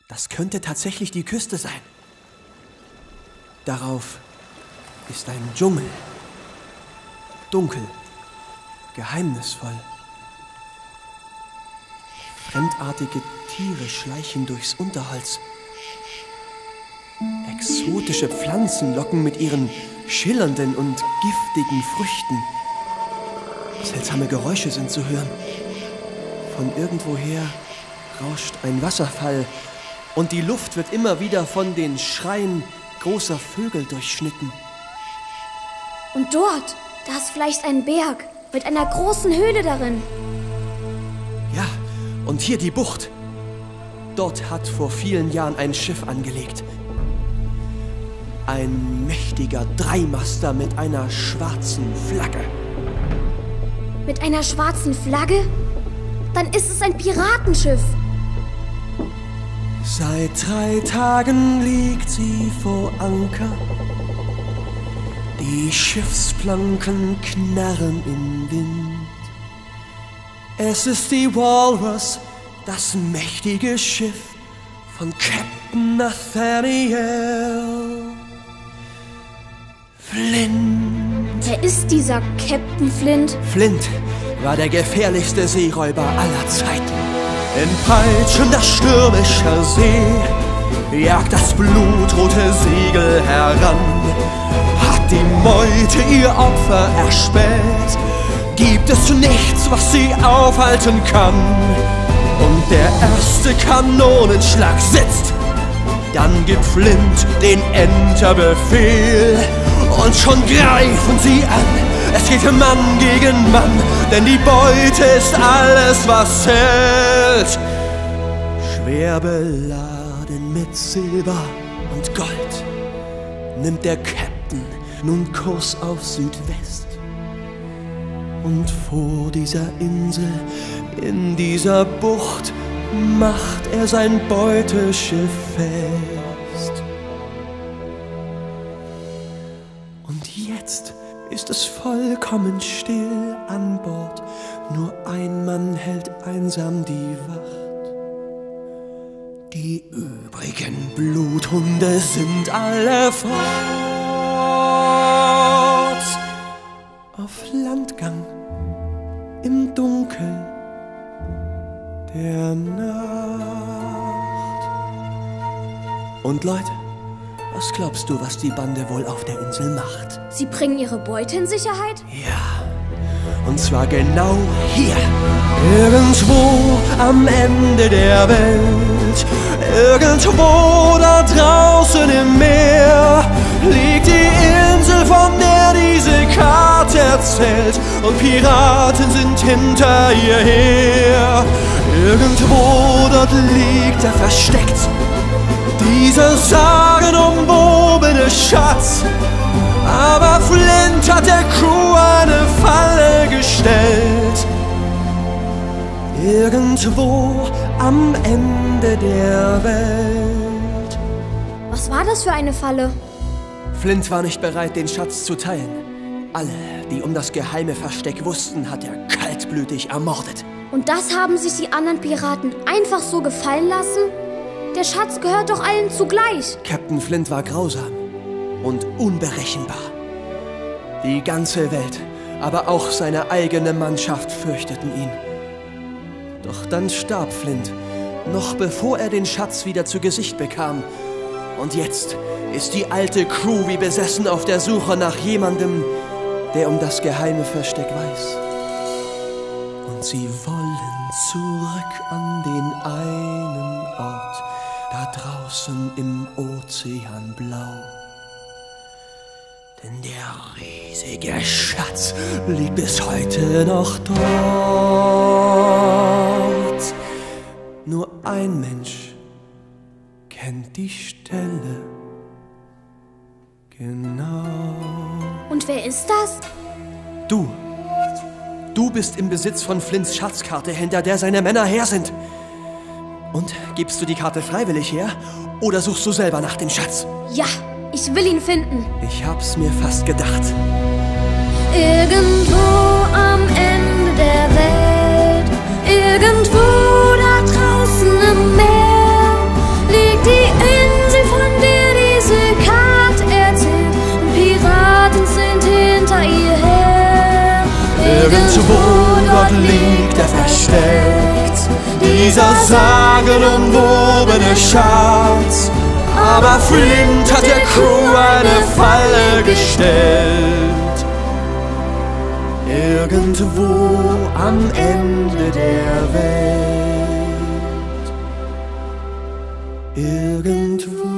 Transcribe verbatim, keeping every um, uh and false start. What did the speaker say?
Das könnte tatsächlich die Küste sein. Darauf ist ein Dschungel. Dunkel, geheimnisvoll. Fremdartige Tiere schleichen durchs Unterholz. Exotische Pflanzen locken mit ihren schillernden und giftigen Früchten. Seltsame Geräusche sind zu hören. Von irgendwoher rauscht ein Wasserfall und die Luft wird immer wieder von den Schreien großer Vögel durchschnitten. Und dort, da ist vielleicht ein Berg mit einer großen Höhle darin. Ja, und hier die Bucht. Dort hat vor vielen Jahren ein Schiff angelegt. Ein mächtiger Dreimaster mit einer schwarzen Flagge. Mit einer schwarzen Flagge? Dann ist es ein Piratenschiff. Seit drei Tagen liegt sie vor Anker. Die Schiffsplanken knarren im Wind. Es ist die Walrus, das mächtige Schiff von Captain Nathaniel Flint. Wer ist dieser Captain Flint? Flint war der gefährlichste Seeräuber aller Zeiten. In peitschender stürmischer See jagt das blutrote Segel heran. Hat die Meute ihr Opfer erspäht, gibt es nichts, was sie aufhalten kann. Und der erste Kanonenschlag sitzt, dann gibt Flint den Enterbefehl. Und schon greifen sie an, es geht Mann gegen Mann, denn die Beute ist alles, was hält. Schwer beladen mit Silber und Gold nimmt der Captain nun Kurs auf Südwest. Und vor dieser Insel, in dieser Bucht, macht er sein Beuteschiff fest. Und jetzt ist es vollkommen still an Bord. Nur ein Mann hält einsam die Wacht. Die übrigen Bluthunde sind alle fort. Auf Landgang im Dunkel der Nacht. Und Leute, was glaubst du, was die Bande wohl auf der Insel macht? Sie bringen ihre Beute in Sicherheit? Ja, und zwar genau hier. Irgendwo am Ende der Welt, irgendwo da draußen im Meer, liegt die Insel, von der diese Karte erzählt. Und Piraten sind hinter ihr her. Irgendwo dort liegt er versteckt, dieser sagenumwobene Schatz. Aber Flint hat der Crew eine Falle gestellt. Irgendwo am Ende der Welt. Was war das für eine Falle? Flint war nicht bereit, den Schatz zu teilen. Alle, die um das geheime Versteck wussten, hat er kaltblütig ermordet. Und das haben sich die anderen Piraten einfach so gefallen lassen? Der Schatz gehört doch allen zugleich. Captain Flint war grausam und unberechenbar. Die ganze Welt, aber auch seine eigene Mannschaft fürchteten ihn. Doch dann starb Flint, noch bevor er den Schatz wieder zu Gesicht bekam. Und jetzt ist die alte Crew wie besessen auf der Suche nach jemandem, der um das geheime Versteck weiß. Und sie wollen zurück an den einen Ort, da draußen im Ozean blau. Denn der riesige Schatz liegt bis heute noch dort. Nur ein Mensch kennt die Stelle genau. Und wer ist das? Du. Du bist im Besitz von Flints Schatzkarte, hinter der seine Männer her sind. Und gibst du die Karte freiwillig her oder suchst du selber nach dem Schatz? Ja, ich will ihn finden. Ich hab's mir fast gedacht. Irgendwo am Ende der Welt, irgendwo da draußen im Meer, liegt er versteckt, dieser sagenumwobene Schatz. Aber Flint hat der Crew eine Falle gestellt. Irgendwo am Ende der Welt. Irgendwo